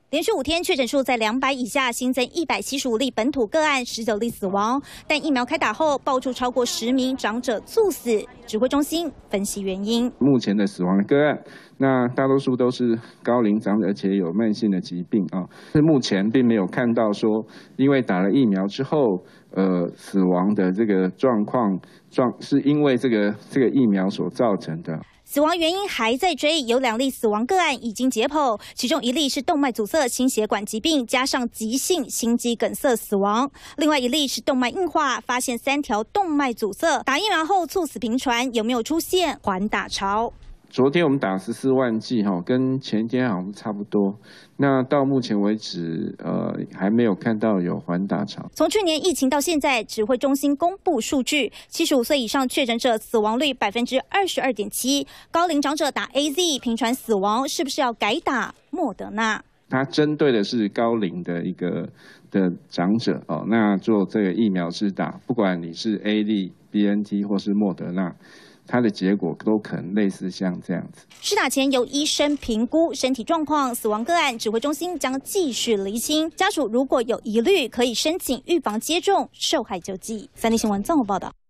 连续5天确诊数在200以下，新增175例本土个案，19例死亡。但疫苗开打后，爆出超过10名长者猝死。指挥中心分析原因， 目前的死亡的个案，那大多数都是高龄长者，而且有慢性的疾病啊。是目前并没有看到说，因为打了疫苗之后，死亡的这个状况是因为这个疫苗所造成的。 死亡原因还在追，有2例死亡个案已经解剖，其中1例是动脉阻塞心血管疾病加上急性心肌梗塞死亡，另外1例是动脉硬化，发现3条动脉阻塞，打疫苗后猝死频传，有没有出现缓打潮？ 昨天我们打14万剂跟前天好像差不多。那到目前为止，还没有看到有缓打潮。 从去年疫情到现在，指挥中心公布数据，75岁以上确诊者死亡率22.7%，高龄长者打 AZ 频传死亡，是不是要改打莫德纳？ 它针对的是高龄的的长者哦，那做这个疫苗施打，不管你是 AZ、BNT 或是莫德纳。 它的结果都可能类似像这样子。 施打前由医生评估身体状况，死亡个案指挥中心将继续厘清。家属如果有疑虑，可以申请预防接种受害救济。3立新闻综合报道。